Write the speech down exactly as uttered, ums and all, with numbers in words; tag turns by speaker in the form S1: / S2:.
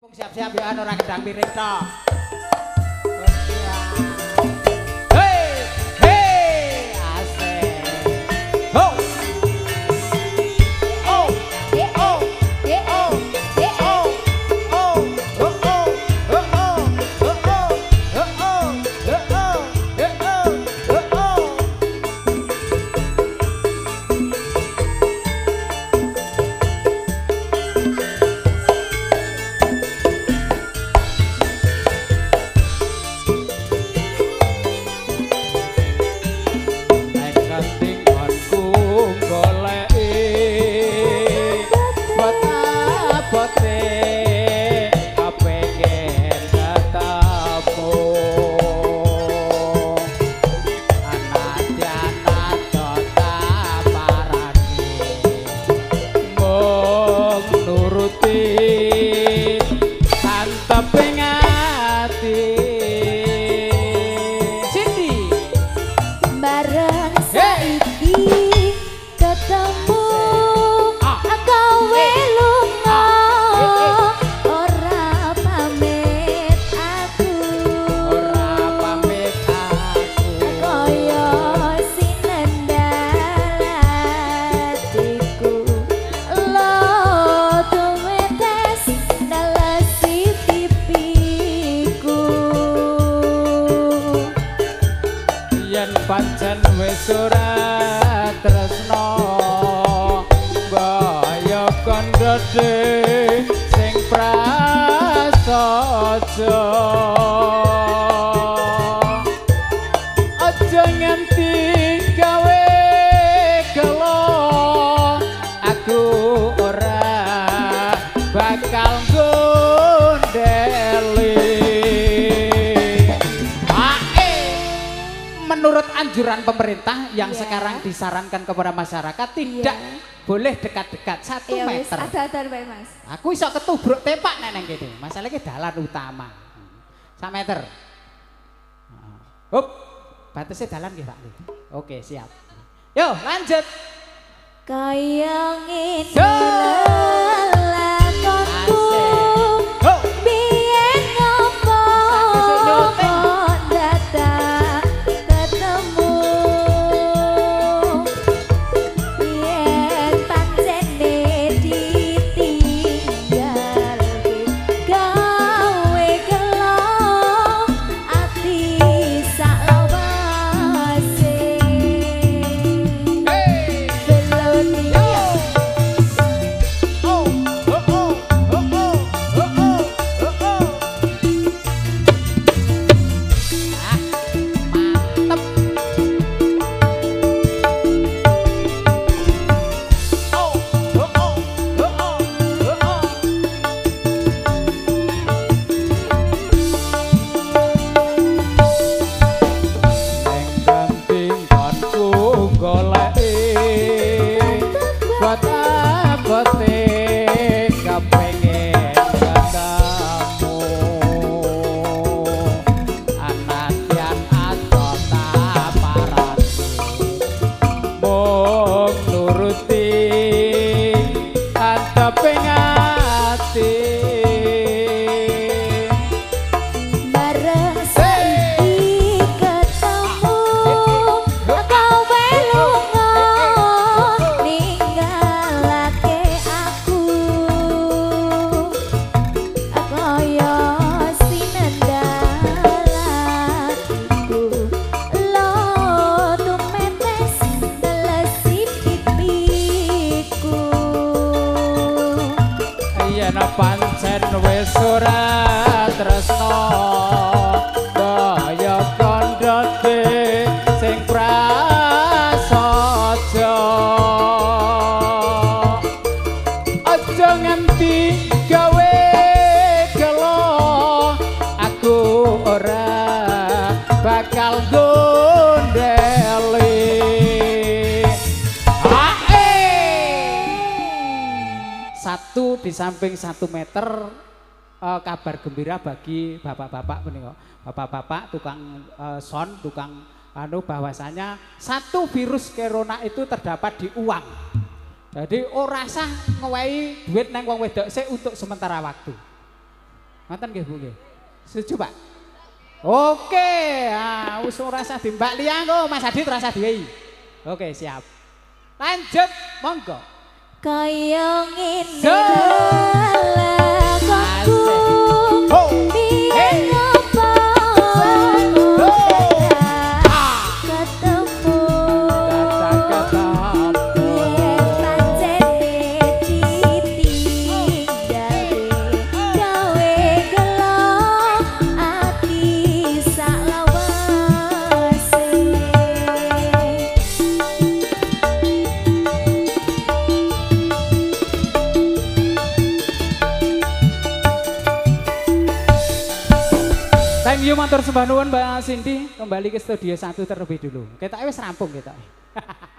S1: Siap-siap ya orang gedang piring tok. Pancen wis ora tresno mbaya kandhane sing prasaja aja nganti gawe gelo aku ora bakal gondeli. Menurut anjuran pemerintah yang yeah. sekarang disarankan kepada masyarakat tidak yeah. boleh dekat-dekat satu yeah, meter.
S2: Ada-ada Mas.
S1: Aku iso ketubruk tepak neneng gini. Masalahnya dalan utama. Satu meter. Hup, batasnya dalan gitu. Oke siap. Yo lanjut.
S2: Kaya ngene lelakonku. Pancen wis ora tresno mbaya kandhane sing prasaja aja nganti gawe gelo aku ora bakal gondeli. Satu di samping satu meter uh, kabar gembira bagi bapak-bapak menika. Bapak-bapak tukang uh, sound, tukang anu bahwasanya satu virus corona itu terdapat di uang. Jadi ora sah ngewehi duit nang wong wedok sik untuk sementara waktu. Ngoten nggih Bu nggih. Setuju Pak? Oke, ah wis ora usah di Mbak Lia kok Mas Adit ora usah diwehi. Oke, siap. Lanjut, monggo.
S3: Kaya ngene lelakonku piye ngopo ketemu yen pancene ditinggali gawe gelo ati salawase.
S2: Thank you matur sembah nuwun Mbak Cindy, kembali ke studio satu terlebih dulu. Kita wis rampung kita.